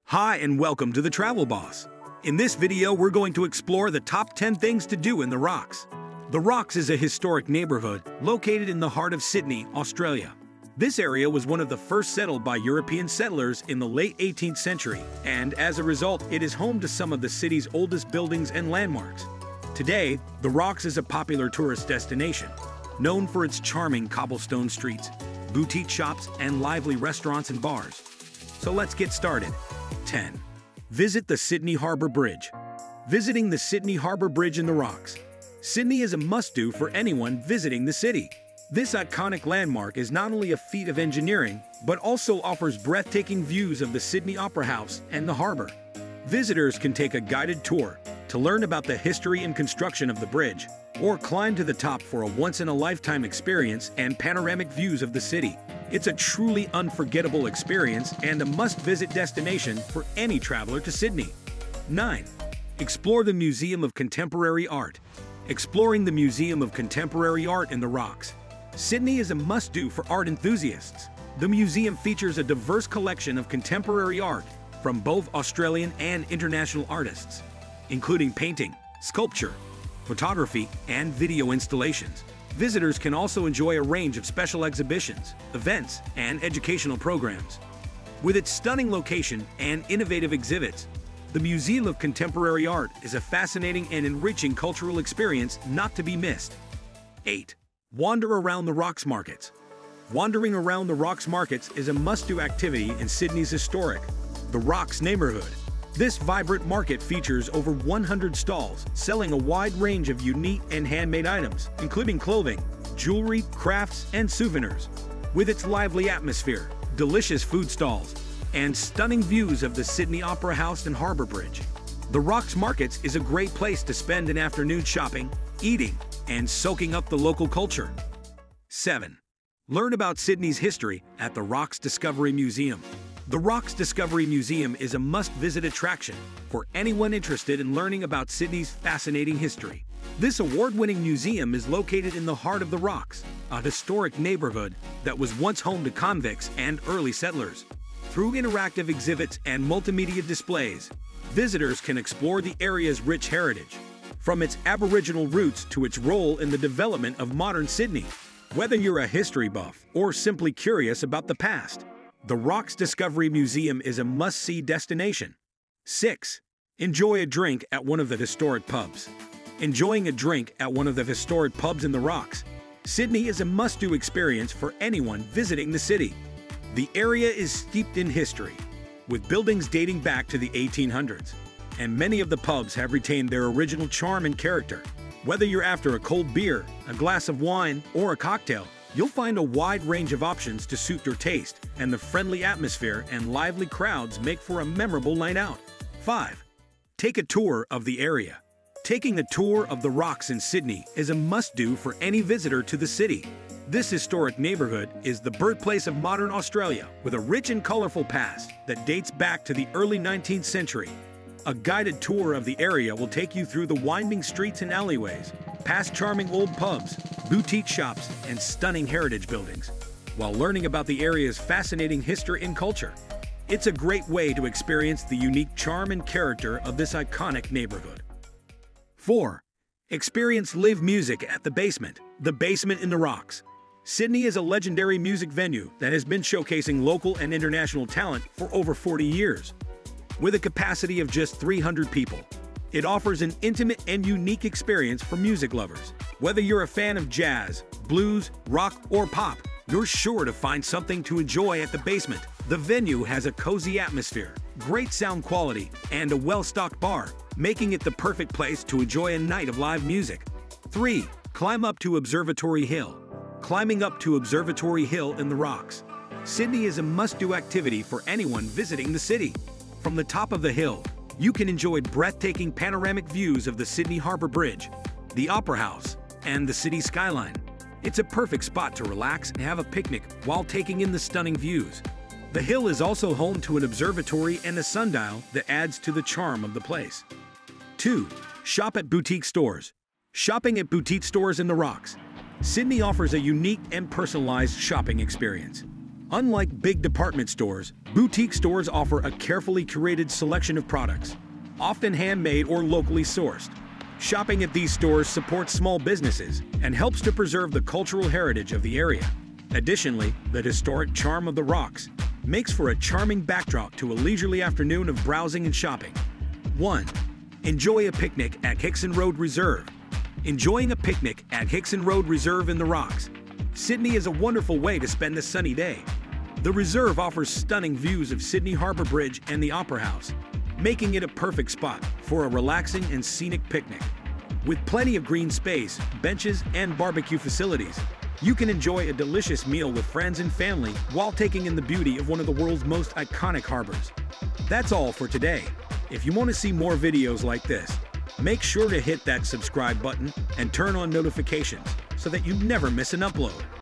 Hi and welcome to the Travel Boss. In this video, we're going to explore the top 10 things to do in the Rocks. The Rocks is a historic neighborhood located in the heart of Sydney, Australia. This area was one of the first settled by European settlers in the late 18th century, and as a result, it is home to some of the city's oldest buildings and landmarks. Today, the Rocks is a popular tourist destination, known for its charming cobblestone streets, boutique shops, and lively restaurants and bars. So let's get started. 10. Visit the Sydney Harbour Bridge. Visiting the Sydney Harbour Bridge in the Rocks. Sydney is a must-do for anyone visiting the city. This iconic landmark is not only a feat of engineering, but also offers breathtaking views of the Sydney Opera House and the harbour. Visitors can take a guided tour to learn about the history and construction of the bridge, or climb to the top for a once-in-a-lifetime experience and panoramic views of the city. It's a truly unforgettable experience and a must-visit destination for any traveler to Sydney. 9. Explore the Museum of Contemporary Art. Exploring the Museum of Contemporary Art in the Rocks. Sydney is a must-do for art enthusiasts. The museum features a diverse collection of contemporary art from both Australian and international artists, including painting, sculpture, photography, and video installations. Visitors can also enjoy a range of special exhibitions, events, and educational programs. With its stunning location and innovative exhibits, the Museum of Contemporary Art is a fascinating and enriching cultural experience not to be missed. 8. Wander around the Rocks Markets. Wandering around the Rocks Markets is a must-do activity in Sydney's historic The Rocks neighborhood. This vibrant market features over 100 stalls selling a wide range of unique and handmade items, including clothing, jewelry, crafts, and souvenirs. With its lively atmosphere, delicious food stalls, and stunning views of the Sydney Opera House and Harbour Bridge, the Rocks Markets is a great place to spend an afternoon shopping, eating, and soaking up the local culture. 7. Learn about Sydney's history at the Rocks Discovery Museum. The Rocks Discovery Museum is a must-visit attraction for anyone interested in learning about Sydney's fascinating history. This award-winning museum is located in the heart of the Rocks, a historic neighborhood that was once home to convicts and early settlers. Through interactive exhibits and multimedia displays, visitors can explore the area's rich heritage, from its Aboriginal roots to its role in the development of modern Sydney. Whether you're a history buff or simply curious about the past, the Rocks Discovery Museum is a must-see destination. 6. Enjoy a drink at one of the historic pubs. Enjoying a drink at one of the historic pubs in the Rocks. Sydney is a must-do experience for anyone visiting the city. The area is steeped in history, with buildings dating back to the 1800s, and many of the pubs have retained their original charm and character. Whether you're after a cold beer, a glass of wine, or a cocktail, you'll find a wide range of options to suit your taste, and the friendly atmosphere and lively crowds make for a memorable night out. 5. Take a tour of the area. Taking a tour of the Rocks in Sydney is a must-do for any visitor to the city. This historic neighborhood is the birthplace of modern Australia, with a rich and colorful past that dates back to the early 19th century. A guided tour of the area will take you through the winding streets and alleyways, past charming old pubs, boutique shops, and stunning heritage buildings, while learning about the area's fascinating history and culture. It's a great way to experience the unique charm and character of this iconic neighborhood. 4. Experience live music at the Basement. The Basement in the Rocks. Sydney is a legendary music venue that has been showcasing local and international talent for over 40 years. With a capacity of just 300 people, it offers an intimate and unique experience for music lovers. Whether you're a fan of jazz, blues, rock, or pop, you're sure to find something to enjoy at the Basement. The venue has a cozy atmosphere, great sound quality, and a well-stocked bar, making it the perfect place to enjoy a night of live music. 3. Climb up to Observatory Hill. Climbing up to Observatory Hill in the Rocks. Sydney is a must-do activity for anyone visiting the city. From the top of the hill, you can enjoy breathtaking panoramic views of the Sydney Harbour Bridge, the Opera House, and the city skyline. It's a perfect spot to relax and have a picnic while taking in the stunning views. The hill is also home to an observatory and a sundial that adds to the charm of the place. 2. Shop at boutique stores. Shopping at boutique stores in the Rocks. Sydney offers a unique and personalized shopping experience. Unlike big department stores, boutique stores offer a carefully curated selection of products, often handmade or locally sourced. Shopping at these stores supports small businesses and helps to preserve the cultural heritage of the area. Additionally, the historic charm of the Rocks makes for a charming backdrop to a leisurely afternoon of browsing and shopping. 1. Enjoy a picnic at Hickson Road Reserve. Enjoying a picnic at Hickson Road Reserve in the Rocks, Sydney is a wonderful way to spend a sunny day. The reserve offers stunning views of Sydney Harbour Bridge and the Opera House, making it a perfect spot for a relaxing and scenic picnic. With plenty of green space, benches, and barbecue facilities, you can enjoy a delicious meal with friends and family while taking in the beauty of one of the world's most iconic harbors. That's all for today. If you want to see more videos like this, make sure to hit that subscribe button and turn on notifications so that you never miss an upload.